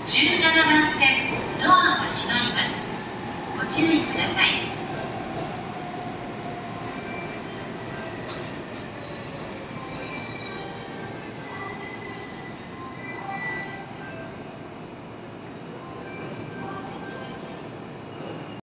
17番線、ドアが閉まります。ご注意ください。